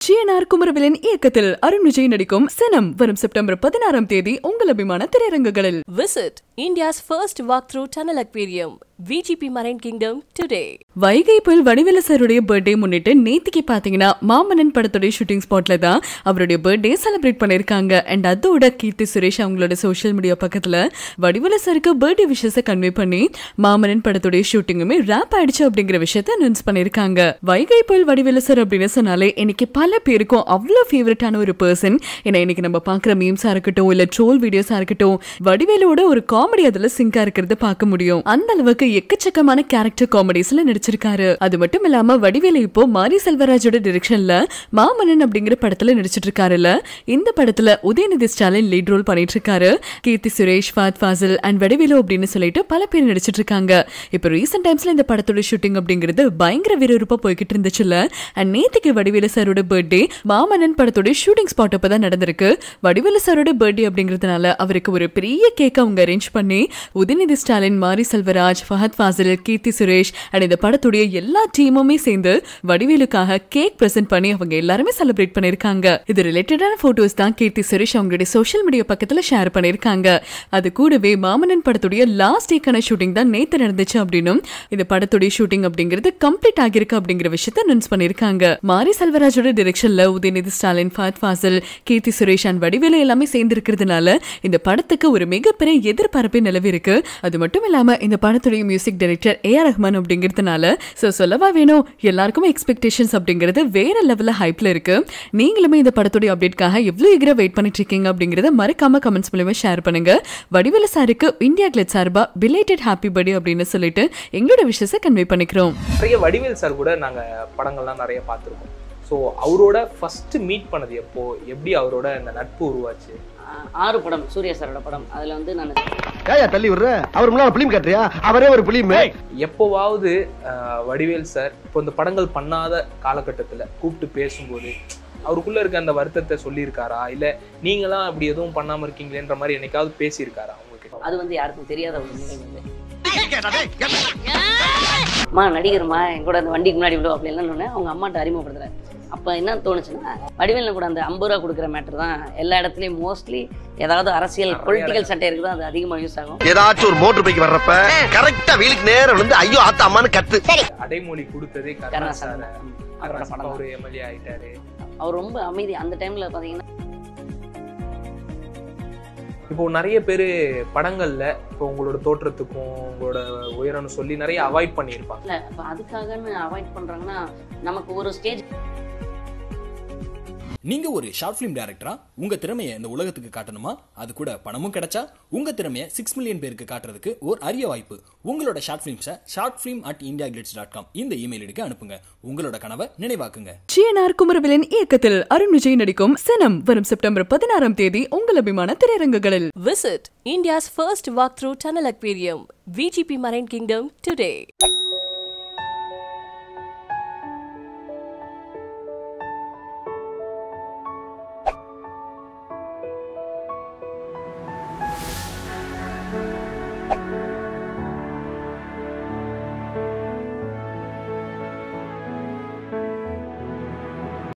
CNR Kumaravelan இயக்கத்தில் அருண் விஜய் நடிக்கும் சனம் வரும் செப்டம்பர் 16ஆம் தேதி உங்கள் அபிமான திரையரங்குகளில். Visit India's first walk-through tunnel aquarium, VGP Marine Kingdom today. Vaigai புயல் வடிவேலு சாருடைய பர்த்டே முன்னிட்டு நேத்திக்கு பாத்தீங்கன்னா மாமன்னன் படத்துடைய ஷூட்டிங் ஸ்பாட்ல தான் அவருடைய பர்த்டே செலிப்ரேட் பண்ணிருக்காங்க. அண்ட் அதோட கீர்த்தி சுரேஷ் அவங்களோட சோசியல் மீடியா பக்கத்துல வடிவேலு சாருக்கு பர்த்டே விஷயத்தை கன்வே பண்ணி மாமன்னன் படத்துடைய ஷூட்டிங்குமே ரேப் ஆயிடுச்சு அப்படிங்கிற விஷயத்த அனௌன்ஸ் பண்ணிருக்காங்க. வைகை புயல் வடிவேலு சார் அப்படின்னு சொன்னாலே இன்னைக்கு பல பேருக்கும் அவ்வளவு ஃபேவரட்டான ஒரு பர்சன். ஏன்னா இன்னைக்கு நம்ம பாக்குற மீம்ஸா இருக்கட்டும் இல்ல ட்ரோல் வீடியோஸா இருக்கட்டும் வடிவேலோட ஒரு காமெடி அதுல சிங்கா இருக்கிறது பார்க்க முடியும். அந்த அளவுக்கு எக்கச்சக்கமான கேரக்டர் காமெடிஸ்ல நடிச்சிருக்காரு. அது மட்டும் இல்லாம வடிவேலு இப்போ மாரி செல்வராஜோட டைரக்ஷன்ல மாமன்னன் அப்படிங்கிற படத்துல நடிச்சிட்டு இருக்காருல்ல. இந்த படத்துல உதயநிதி ஸ்டாலின் லீட் ரோல் பண்ணிட்டு இருக்காரு. கீர்த்தி சுரேஷ், ஃபஹத் ஃபாசில் அண்ட் வடிவேலு அப்படின்னு சொல்லிட்டு பல பேர் நடிச்சிட்டு இருக்காங்க. இப்போ ரீசெண்ட் டைம்ஸ்ல இந்த படத்தோட ஷூட்டிங் அப்படிங்கிறது பயங்கர விறுவிறுப்பா போய்கிட்டு இருந்துச்சுல்ல. அண்ட் நேத்துக்கு வடிவேலு சாரோட பர்த்டே மாமன்னன் படத்தோட ஷூட்டிங் ஸ்பாட் அப்பதான் நடந்திருக்கு. வடிவேலு சாரோட பர்த்டே அப்படிங்கிறதுனால அவருக்கு ஒரு பெரிய கேக் அவங்க அரேஞ்ச் பண்ணி உதயநிதி ஸ்டாலின், மாரி செல்வராஜ், ஃபஹத் ஃபாசில், கீர்த்தி சுரேஷ் அண்ட் இந்த படத்துடைய எல்லா டீமுமே சேர்ந்து வடிவேலுக்காக கேக் பிரசன்ட் பண்ணி அவங்க எல்லாருமே செலிப்ரேட் பண்ணிருக்காங்க. இது ரிலேட்டடான போட்டோஸ் தான் கீர்த்தி சுரேஷ் அவங்களுடைய சோசியல் மீடியா பக்கத்துல ஷேர் பண்ணிருக்காங்க. அது கூடவே மாமன்னன் படத்துடைய லாஸ்ட் டேக்கான ஷூட்டிங் தான் நேத்து நடந்துச்சு அப்படின்னும் இந்த படத்துடைய ஷூட்டிங் அப்படிங்கிறது கம்ப்ளீட் ஆகிருக்கு அப்படிங்கிற விஷயத்த அனௌன்ஸ் பண்ணிருக்காங்க. மாரி செல்வராஜோட டைரக்ஷன்ல உதயநிதி ஸ்டாலின், ஃபஹத் ஃபாசில், கீர்த்தி சுரேஷ் அண்ட் வடிவேலு எல்லாமே சேர்ந்து இருக்கிறதுனால இந்த படத்துக்கு ஒரு மிகப்பெரிய எதிர்பார்ப்பே நிலவி இருக்கு. அது மட்டும் இல்லாம இந்த படத்துடைய மியூசிக் டைரக்டர் ஏஆர் ரஹ்மான் அப்படிங்கிறதுனால சொல்லவா வேணும், எல்லாருக்குமே எக்ஸ்பெக்டேஷன்ஸ் அப்படிங்கிறது வேற லெவல்ல ஹைப்ல இருக்கு. நீங்களுமே இந்த படத்துடைய அப்டேட்காக எவ்வளவு ஈகரா வெயிட் பண்ணிட்டு இருக்கீங்க அப்படிங்கறத மறக்காம கமெண்ட்ஸ் மூலமா ஷேர் பண்ணுங்க. வடிவேலு சாருக்கு இந்தியா கிளிட்ஸ் சார்பா பிலேட்டட் ஹாப்பி பர்த்டே அப்படின்னு சொல்லிட்டு எங்களோட விஷயத்தை கன்வே பண்ணிக்கிறோம். நிறைய வடிவேல் சார் கூட நாங்க படங்கள்லாம் நிறைய பார்த்துருக்கோம். ஸோ அவரோட ஃபர்ஸ்ட் மீட் பண்ணது எப்போ, எப்படி அவரோட இந்த நட்பு உருவாச்சு? 6 படம் சூர்யா சாரோட படம். அதுல வந்து நான் தள்ளி விடுற அவர் முன்னால பிலிம் கட்டுறியா, அவரே ஒரு பிலிம். எப்போவாவது வடிவேல் சார் இப்போ இந்த படங்கள் பண்ணாத காலகட்டத்தில் கூப்பிட்டு பேசும்போது அவருக்குள்ள இருக்க அந்த வருத்தத்தை சொல்லியிருக்காரா, இல்லை நீங்களாம் அப்படி எதுவும் பண்ணாம இருக்கீங்களேன்ற மாதிரி என்னைக்காவது பேசியிருக்காரா உங்களுக்கு? அது வந்து யாருக்கும் தெரியாத ஒரு நிலை. அம்மா நடிகர்மா என் கூட அந்த வண்டிக்கு முன்னாடி விடுவோம் அப்படி எல்லாம் அவங்க அம்மாட்ட அறிமுகப்படுத்துறேன். அப்போ என்ன தோணுச்சுன்னா வடிவேல கூட அந்த 50 ரூபா கொடுக்குற மேட்டர் தான் எல்லா இடத்துலையும் மோஸ்ட்லி ஏதாவது அரசியல் பொலிட்டிக்கல் சட்டை இருக்குது அது அதிகமாக யூஸ் ஆகும். ஏதாச்சும் ஒரு மோட்டர் பைக் வர்றப்ப கரெக்டா வீலுக்கு நேரம் வந்து ஐயோ ஆத்த அம்மான்னு கத்து. அடைமொழி கொடுத்ததே கருணாசார். அவர் எம்எல்ஏ ஆயிட்டாரு. அவர் ரொம்ப அமைதி அந்த டைம்ல பாத்தீங்கன்னா. இப்போ நிறைய பேர் படங்கள்ல இப்போ உங்களோட தோற்றத்துக்கும் உங்களோட உயரம்னு சொல்லி நிறைய அவாய்ட் பண்ணியிருப்பாங்க. இல்லை இப்போ அதுக்காகன்னு அவாய்ட் பண்றாங்கன்னா நமக்கு ஒரு ஸ்டேஜ். நீங்க ஒரு ஷார்ட் ஃபிலிம் டைரக்டரா உங்க திறமையை இந்த உலகத்துக்கு காட்டணுமா? அது கூட பணமும் கிடைச்சா உங்க திறமையை 6 மில்லியன் பேருக்கு காட்டுறதுக்கு ஒரு அரிய வாய்ப்பு. உங்களோட ஷார்ட் ஃபிலிம்ஸை shortfilm@indiaglitz.com இந்த இமெயில் ஐடிக்கு அனுப்புங்க. உங்களோட கனவை நினைவாக்குங்க. சிஎன்ஆர் குமரவேலன் இயக்கத்தில் அருண் விஜய் நடிக்கும் சனம் வரும் செப்டம்பர் 16ஆம் தேதி உங்கள் அபிமான திரையரங்குகளில். Visit India's first walk-through tunnel aquarium, VGP Marine Kingdom today.